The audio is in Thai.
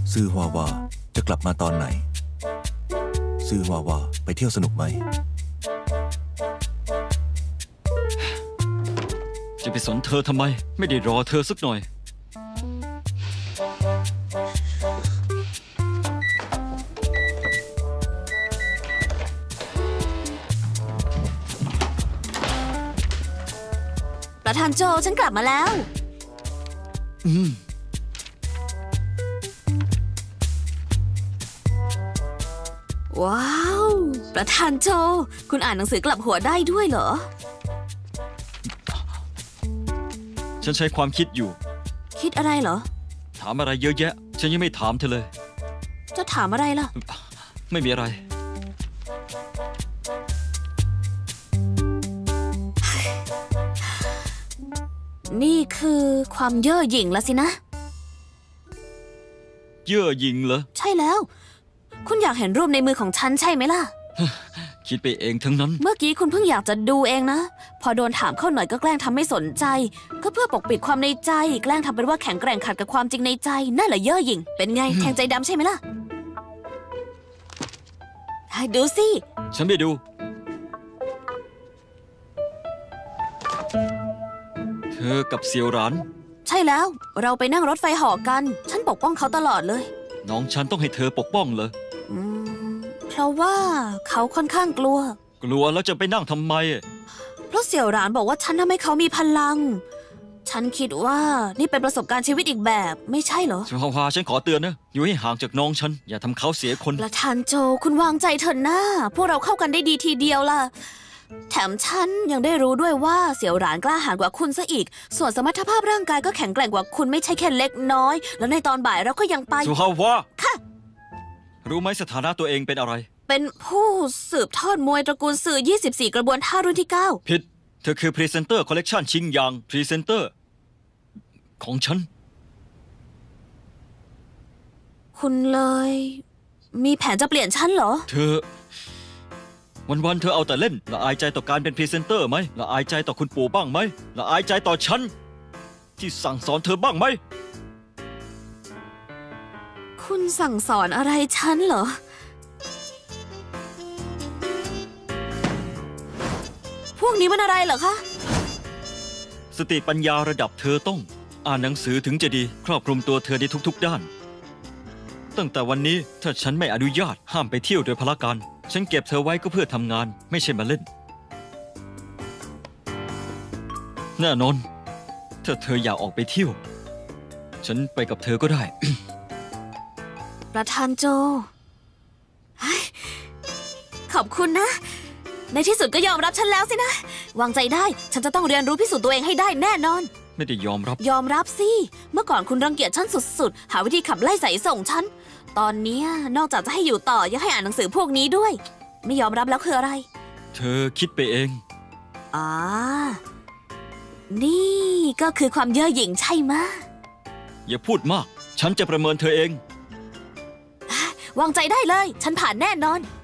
ซือฮวาวาจะกลับมาตอนไหนซือฮวาวาไปเที่ยวสนุกไหมจะไปสนเธอทำไมไม่ได้รอเธอสักหน่อยประธานโจฉันกลับมาแล้วว้าวประธานโจคุณอ่านหนังสือกลับหัวได้ด้วยเหรอฉันใช้ความคิดอยู่คิดอะไรเหรอถามอะไรเยอะแยะฉันยังไม่ถามเธอเลยจะถามอะไรล่ะไม่มีอะไรนี่คือความเย่อหยิ่งแล้วสินะเย่อหยิ่งเหรอใช่แล้วคุณอยากเห็นรูปในมือของฉันใช่ไหมล่ะคิดไปเองทั้งนั้นเมื่อกี้คุณเพิ่งอยากจะดูเองนะพอโดนถามเข้าหน่อยก็แกล้งทำไม่สนใจก็เพื่อปกปิดความในใจแกล้งทำเป็นว่าแข็งแกร่งขัดกับความจริงในใจนั่นแหละเย่อหยิ่งเป็นไงแทงใจดำใช่ไหมล่ะให้ดูสิฉันไม่ดูเธอกับเซียวหรานใช่แล้วเราไปนั่งรถไฟเหาะกันฉันปกป้องเขาตลอดเลยน้องฉันต้องให้เธอปกป้องเลยเพราะว่าเขาค่อนข้างกลัวแล้วจะไปนั่งทำไมเพราะเสี่ยวหรานบอกว่าฉันทำให้เขามีพลังฉันคิดว่านี่เป็นประสบการณ์ชีวิตอีกแบบไม่ใช่เหรอสุภาฉันขอเตือนนะอยู่ให้ห่างจากน้องฉันอย่าทำเขาเสียคนประธานโจคุณวางใจเถอะนะพวกเราเข้ากันได้ดีทีเดียวล่ะแถมฉันยังได้รู้ด้วยว่าเสี่ยวหรานกล้าหาญกว่าคุณซะอีกส่วนสมรรถภาพร่างกายก็แข็งแกร่งกว่าคุณไม่ใช่แค่เล็กน้อยแล้วในตอนบ่ายเราก็ยังไปสุภาวะค่ะรู้ไหมสถานะตัวเองเป็นอะไรเป็นผู้สืบทอดมวยตระกูลสื่อ24กระบวนท่ารุ่นที่9 ผิดเธอคือพรีเซนเตอร์คอลเลกชันชิงยางพรีเซนเตอร์ของฉันคุณเลยมีแผนจะเปลี่ยนฉันเหรอเธอวันๆเธอเอาแต่เล่นละอายใจต่อการเป็นพรีเซนเตอร์ไหมละอายใจต่อคุณปู่บ้างไหมละอายใจต่อฉันที่สั่งสอนเธอบ้างไหมคุณสั่งสอนอะไรฉันเหรอพวกนี้มันอะไรเหรอคะสติปัญญาระดับเธอต้องอ่านหนังสือถึงจะดีครอบคลุมตัวเธอในทุกๆด้านตั้งแต่วันนี้ถ้าฉันไม่อนุญาตห้ามไปเที่ยวโดยพละการฉันเก็บเธอไว้ก็เพื่อทำงานไม่ใช่มาเล่นแน่นอนถ้าเธออยากออกไปเที่ยวฉันไปกับเธอก็ได้ประธานโจขอบคุณนะในที่สุดก็ยอมรับฉันแล้วสินะวางใจได้ฉันจะต้องเรียนรู้พิสูจน์ตัวเองให้ได้แน่นอนไม่ได้ยอมรับสิเมื่อก่อนคุณรังเกียจฉันสุดๆหาวิธีขับไล่ใส่ส่งฉันตอนนี้นอกจากจะให้อยู่ต่อยังให้อ่านหนังสือพวกนี้ด้วยไม่ยอมรับแล้วคืออะไรเธอคิดไปเองนี่ก็คือความเย่อหยิ่งใช่ไหมอย่าพูดมากฉันจะประเมินเธอเองวางใจได้เลยฉันผ่านแน่นอน